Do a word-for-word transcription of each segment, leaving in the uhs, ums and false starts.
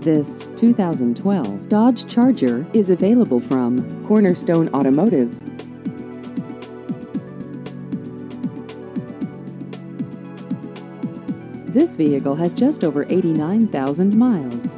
This two thousand twelve Dodge Charger is available from Cornerstone Automotive. This vehicle has just over eighty-nine thousand miles.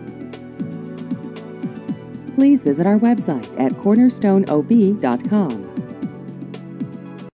Please visit our website at cornerstone o b dot com.